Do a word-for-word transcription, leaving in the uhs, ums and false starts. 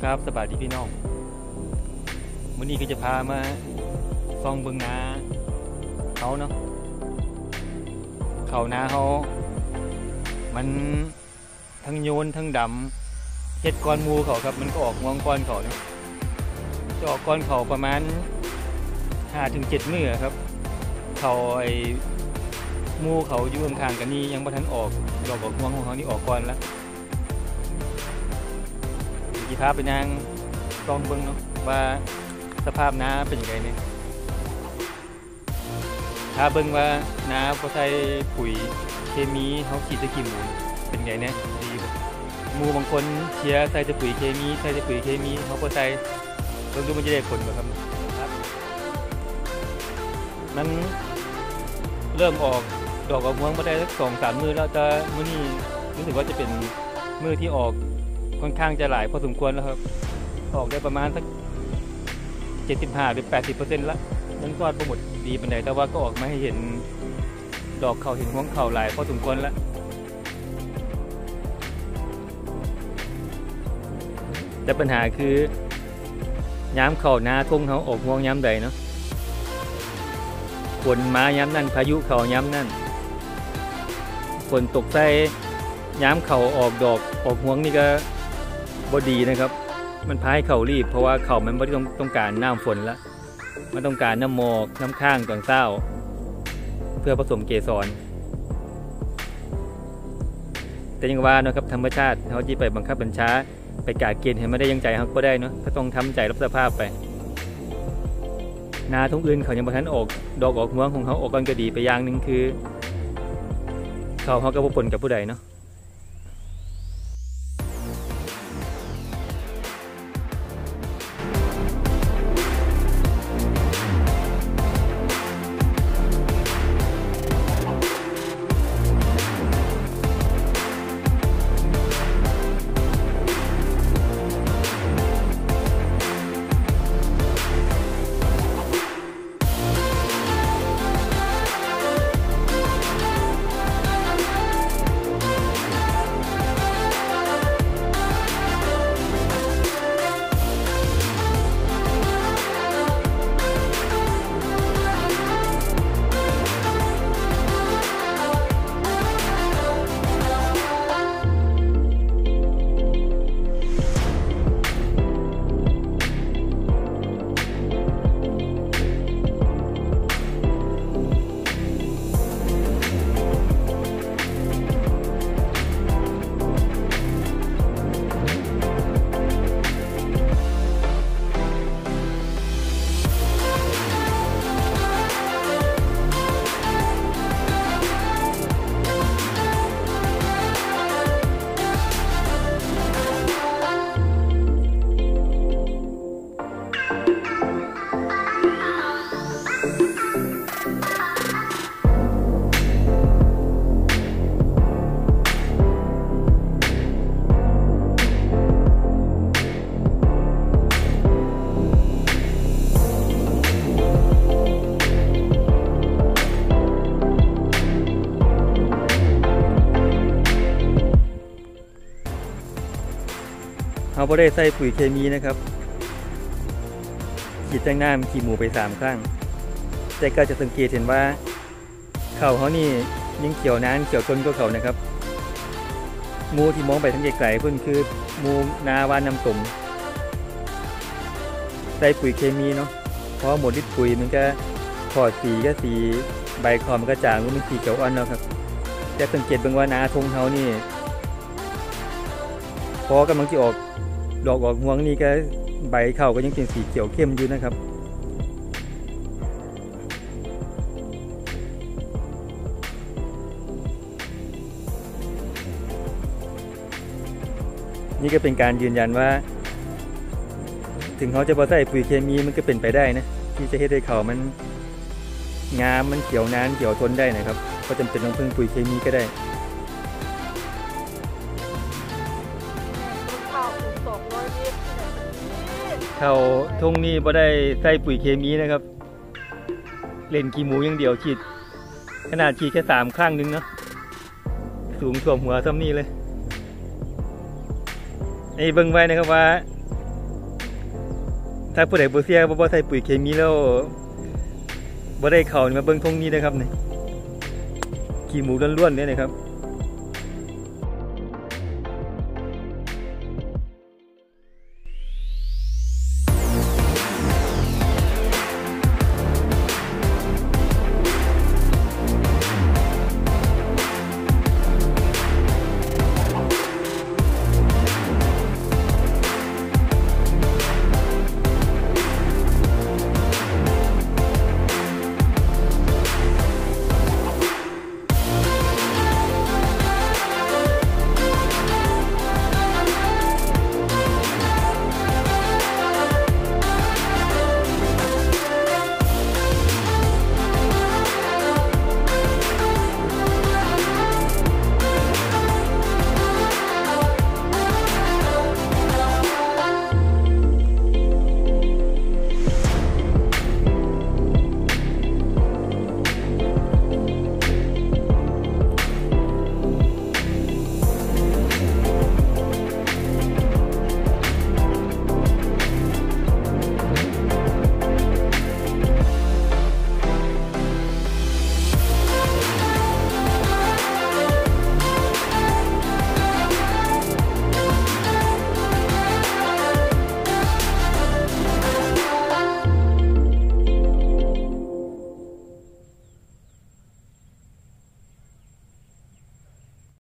ครับสบายดีพี่น้องวันนี้ก็จะพามาซองเบิงนาเขาเนาะเขานาเขามันทั้งโยนทั้งดำเฮ็ดก้อนมูเขาครับมันก็ออกงวงก้อนเขาเนี่ยจะออกก้อนเขาประมาณห้าถึงเจ็ดมื้อครับเขาไอ้มูเขาอยู่ข้างๆกันนี่ยังบ่ทันออกดอกออกงวงของเขานี่ออกก้อนแล้วที่พาไปนางลองเบิ่งเนาะว่าสภาพนาเป็นยังไงเนี่ยถ้าเบิ่งว่านาบ่ใส่ปุ๋ยเคมีเขาฉีดตะกี้หมูเป็นไงเนี่ยดีหมูบางคนเชียร์ใส่แต่ปุ๋ยเคมีใส่แต่ปุ๋ยเคมีเขาบ่ใส่เบิ่งดูมันจะได้ผลบ่ครับครับมันเริ่มออกดอกออกม่วงมาได้สัก สองสาม มื้อแล้วแต่มื้อนี้รู้สึกว่าจะเป็นมื้อที่ออกค่อนข้างจะหลายพอสมควรแล้วครับออกได้ประมาณสักเจ็ดสิบห้าหรือ แปดสิบเปอร์เซ็นต์ ละมันก็บ่หมดดีปานใดแต่ว่าก็ออกมาให้เห็นดอกเขาเห็นหัวเขาหลายพอสมควรแล้วแต่ปัญหาคือย้ำเขานาทุ่งเขาออกม่วงย้ำใดเนาะฝนมาย้ำนั่นพายุเขาย้ำนั่นฝนตกใส่ย้ำเขาออกดอกออกม่วงนี่ก็บ่ดีนะครับมันพายเขารีบเพราะว่าเขามันไม่ได้ต้องต้องการน้ำฝนละมันต้องการน้ำหมอกน้ำข้างตอนเช้าเพื่อผสมเกสรแต่ยังว่านะครับธรรมชาติเขาที่ไปบังคับบัญชาไปกาเกณฑ์ให้ไม่ได้ยังใจเขาก็ได้เนาะก็ต้องทำใจรับสภาพไปนาทุ่งอื่นเขายังบ่ทันออกดอกออกม่วงของเขาออกกันก็ดีไปอย่างหนึ่งคือเขาเขาก็บ่ปนกับผู้ใดเนาะเขาไม่ได้ใส่ปุ๋ยเคมีนะครับฉีดแจ้งน้ำขี้หมูไปสามครั้งแต่ก็จะสังเกตเห็นว่าเขาเขานี่ยิ่งเขียวนานเขียวต้นก็เขานะครับมูที่มองไปทั้งไกลๆเพิ่นคือมูนาวานน้ำตุ่มใส่ปุ๋ยเคมีเนาะเพราะหมดฤทธิ์ปุ๋ยมันก็ถอดสีก็สีใบคอมันก็จางมันเป็นสีเขียวอ่อนแล้วครับแต่สังเกตเบิ่งว่านาทงเขานี่พอกำลังที่ออกดอกออกม่วงนี่ก็ใบเขาก็ยังเป็นสีเขียวเข้มอยู่นะครับนี่ก็เป็นการยืนยันว่าถึงเขาจะบ่ใส่ปุ๋ยเคมีมันก็เป็นไปได้นะที่จะให้ได้เขามันงามมันเขียวนานเขียวทนได้นะครับก็จำเป็นต้องพึ่งปุ๋ยเคมีก็ได้ เขาทุ่งนี้บ่ได้ใส่ปุ๋ยเคมีนะครับเล่นขี้หมูอย่างเดียวฉีดขนาดฉีดแค่สามครั้งนึงเนาะสูงท่วมหัวซ้ำนี่เลยไอ้เบิ่งไว้นะครับว่าถ้าผู้ใดบ่เสียบ่บ่ใส่ปุ๋ยเคมีแล้วบ่ได้เข้านี่มาเบิ่งทงนี้นะครับนี่ขี้หมูล้วนๆเนี่ยนะครับ